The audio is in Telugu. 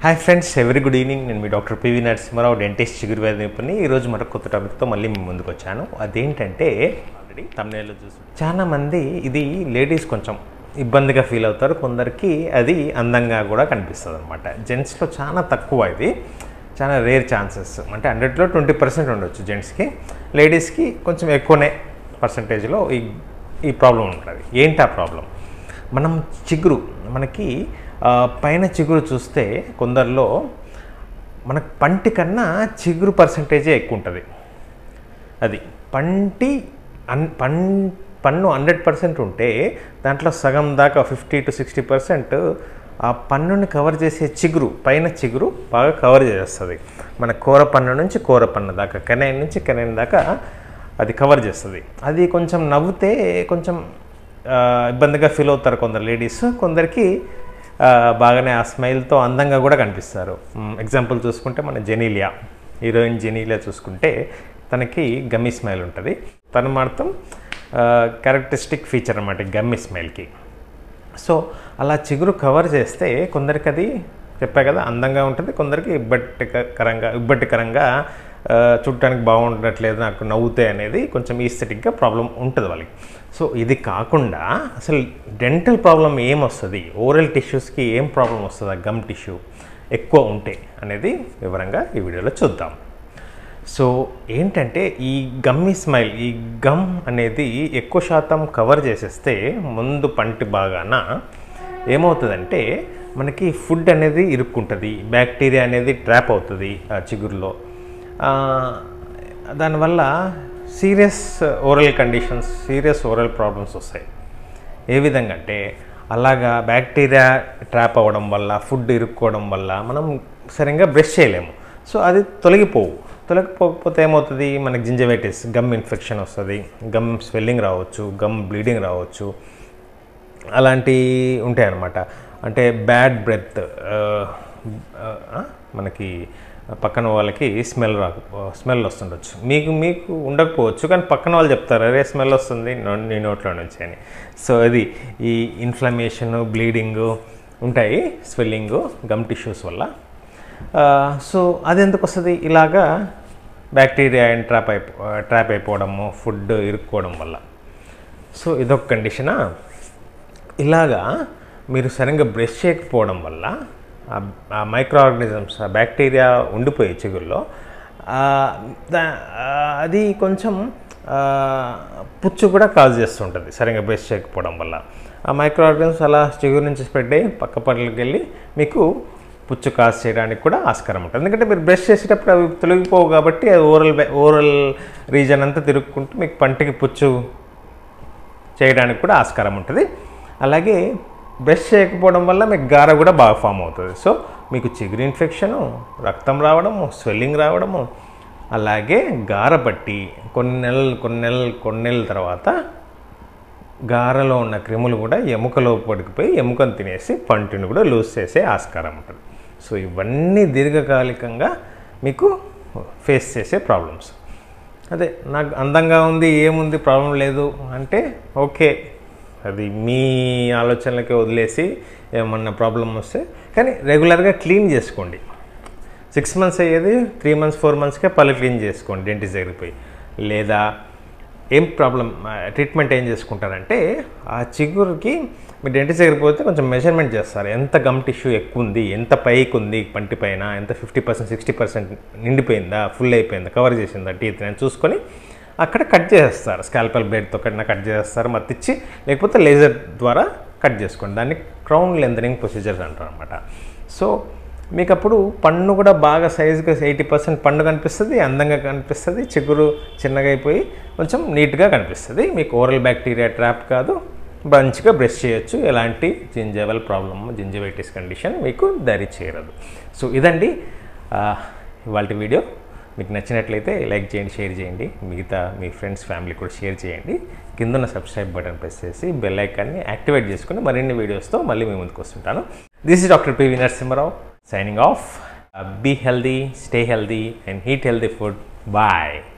Hi friends, every good evening. నేను మీ డాక్టర్ P.V.Narasimha Rao, డెంటిస్ట్, చిగురు వ్యాధి నిపుణుని. ఈరోజు మరొక కొత్త టాపిక్తో మళ్ళీ మీ ముందుకు వచ్చాను. అదేంటంటే ఆల్రెడీ thumbnail చూసి చాలామంది ఇది లేడీస్ కొంచెం ఇబ్బందిగా ఫీల్ అవుతారు, కొందరికి అది అందంగా కూడా కనిపిస్తుంది అనమాట. జెంట్స్లో చాలా తక్కువ, ఇది చాలా రేర్ ఛాన్సెస్. అంటే 100లో 20% ఉండొచ్చు జెంట్స్కి, లేడీస్కి కొంచెం ఎక్కువనే పర్సంటేజ్లో ఈ ప్రాబ్లం ఉంటుంది. ఏంటి ఆ ప్రాబ్లం? మనం చిగురు, మనకి పైన చిగురు చూస్తే కొందరిలో మనకు పంటి కన్నా చిగురు పర్సంటేజే ఎక్కువ ఉంటుంది. అది పన్ను 100% ఉంటే దాంట్లో సగం దాకా 50 to 60% ఆ పన్నుని కవర్ చేసే చిగురు, పైన చిగురు బాగా కవర్ చేస్తుంది. మన కూర పన్ను నుంచి కూర పన్ను దాకా, కెనైన్ నుంచి కెనైన్ దాకా అది కవర్ చేస్తుంది. అది కొంచెం నవ్వుతే కొంచెం ఇబ్బందిగా ఫీల్ అవుతారు కొందరు లేడీస్, కొందరికి బాగానే ఆ స్మైల్తో అందంగా కూడా కనిపిస్తారు. ఎగ్జాంపుల్ చూసుకుంటే మన హీరోయిన్ జెనీలియా చూసుకుంటే తనకి గమ్మీ స్మైల్ ఉంటుంది. తన మాత్రం క్యారెక్టరిస్టిక్ ఫీచర్ అన్నమాట గమ్మీ స్మైల్కి. సో అలా చిగురు కవర్ చేస్తే కొందరికి అది చెప్పా కదా అందంగా ఉంటుంది, కొందరికి ఇబ్బట్టికరంగా చూడటానికి బాగుండట్లేదు, నాకు నవ్వుతే అనేది కొంచెం ఈస్థెటిక్గా ప్రాబ్లం ఉంటుంది వాళ్ళకి. సో ఇది కాకుండా అసలు డెంటల్ ప్రాబ్లం ఏమొస్తుంది, ఓరల్ టిష్యూస్కి ఏం ప్రాబ్లం వస్తుంది, గమ్ టిష్యూ ఎక్కువ ఉంటే అనేది వివరంగా ఈ వీడియోలో చూద్దాం. సో ఏంటంటే ఈ గమ్మీ స్మైల్, ఈ గమ్ అనేది ఎక్కువ శాతం కవర్ చేసేస్తే ముందు పంటి బాగాన ఏమవుతుందంటే మనకి ఫుడ్ అనేది ఇరుక్కుంటుంది, బ్యాక్టీరియా అనేది ట్రాప్ అవుతుంది ఆ చిగురులో. దానివల్ల serious oral conditions, serious oral problems వస్తాయి. ఏ విధంగా అంటే అలాగా బ్యాక్టీరియా ట్రాప్ అవ్వడం వల్ల, ఫుడ్ ఇరుక్కోవడం వల్ల మనం సరిగ్గా బ్రష్ చేయలేము. సో అది తొలగిపోకపోతే ఏమవుతుంది, మనకి జింజివైటిస్, గమ్ ఇన్ఫెక్షన్ వస్తుంది, గమ్ స్వెల్లింగ్ రావచ్చు, గమ్ బ్లీడింగ్ రావచ్చు, అలాంటివి ఉంటాయన్నమాట. అంటే బ్యాడ్ బ్రెత్, మనకి పక్కన వాళ్ళకి స్మెల్ వస్తుండొచ్చు, మీకు ఉండకపోవచ్చు, కానీ పక్కన వాళ్ళు చెప్తారు అరే స్మెల్ వస్తుంది నీ నోట్లో నుంచి అని. సో అది ఈ ఇన్ఫ్లమేషన్, బ్లీడింగు ఉంటాయి, స్వెల్లింగు గమ్ టిష్యూస్ వల్ల. సో అది ఎందుకు వస్తుంది, ఇలాగా బ్యాక్టీరియా ట్రాప్ అయిపోవడము, ఫుడ్ ఇరుక్కోవడం వల్ల. సో ఇదొక కండిషనా. ఇలాగా మీరు సరిగ్గా బ్రష్ చేయకపోవడం వల్ల ఆ మైక్రో ఆర్గానిజమ్స్, ఆ బ్యాక్టీరియా ఉండిపోయే చిగురులో అది కొంచెం పుచ్చు కూడా కాజ్ చేస్తుంటుంది సరిగ్గా బ్రష్ చేయకపోవడం వల్ల. ఆ మైక్రో ఆర్గానిజమ్స్ అలా చిగురు నుంచి స్ప్రెడ్ అయ్యి పక్క పళ్ళకి వెళ్ళి మీకు పుచ్చు కాజ్ చేయడానికి కూడా ఆస్కారం ఉంటుంది. ఎందుకంటే మీరు బ్రష్ చేసేటప్పుడు అవి తొలగిపోవు కాబట్టి అది ఓరల్ రీజన్ అంతా తిరుగుకుంటూ మీకు పంటికి పుచ్చు చేయడానికి కూడా ఆస్కారం ఉంటుంది. అలాగే బ్రష్ చేయకపోవడం వల్ల మీకు గార కూడా బాగా ఫామ్ అవుతుంది. సో మీకు చిగురు ఇన్ఫెక్షను, రక్తం రావడము, స్వెల్లింగ్ రావడము, అలాగే గార పట్టి కొన్ని నెలల తర్వాత గారలో ఉన్న క్రిములు కూడా ఎముకలో పడికిపోయి ఎముకను తినేసి పంటిని కూడా లూజ్ చేసే ఆస్కారం ఉంటుంది. సో ఇవన్నీ దీర్ఘకాలికంగా మీకు ఫేస్ చేసే ప్రాబ్లమ్స్. అదే నాకు అందంగా ఉంది, ఏముంది ప్రాబ్లం లేదు అంటే ఓకే, అది మీ ఆలోచనలకే వదిలేసి ఏమన్నా ప్రాబ్లం వస్తే, కానీ రెగ్యులర్గా క్లీన్ చేసుకోండి. 6 months అయ్యేది 3 months 4 monthsకే పళ్ళు క్లీన్ చేసుకోండి డెంటిస్ట్ దగ్గరికి పోయి. లేదా ఏం ప్రాబ్లం ట్రీట్మెంట్ ఏం చేసుకుంటారంటే ఆ చిగురుకి మీరు డెంటిస్ట్ దగ్గరికి పోతే కొంచెం మెజర్మెంట్ చేస్తారు, ఎంత గమ్ టిష్యూ ఎక్కువ ఉంది, ఎంత పైకి ఉంది పంటి పైన, ఎంత 50% 60% నిండిపోయిందా, ఫుల్ అయిపోయిందా, కవర్ చేసిందా టీత్ అని చూసుకొని అక్కడ కట్ చేసేస్తారు. స్కాల్పెల్ బ్లేడ్తో కట్ చేస్తారు, మత్తిచ్చి, లేకపోతే లేజర్ ద్వారా కట్ చేసుకోండి. దాన్ని క్రౌన్ లెంథనింగ్ ప్రొసీజర్స్ అంటారు అనమాట. సో మీకు అప్పుడు పన్ను కూడా బాగా సైజుగా 80% పన్ను కనిపిస్తుంది, అందంగా కనిపిస్తుంది, చిగురు చిన్నగా అయిపోయి కొంచెం నీట్గా కనిపిస్తుంది. మీకు ఓరల్ బ్యాక్టీరియా ట్రాప్ కాదు, మంచిగా బ్రష్ చేయొచ్చు, ఎలాంటి జింజివల్ ప్రాబ్లమ్, జింజివైటిస్ కండిషన్ మీకు దరి చేరదు. సో ఇదండి ఇవాళ వీడియో. మీకు నచ్చినట్లయితే లైక్ చేయండి, షేర్ చేయండి, మిగతా మీ ఫ్రెండ్స్, ఫ్యామిలీ కూడా షేర్ చేయండి. కిందన్న సబ్స్క్రైబ్ బటన్ ప్రెస్ చేసి బెల్ ఐకాన్ని యాక్టివేట్ చేసుకుని మరిన్ని వీడియోస్తో మళ్ళీ మీ ముందుకు వస్తుంటాను. This is doctor P.V.Narasimha Rao signing off. Be healthy, stay healthy and eat healthy food. Bye.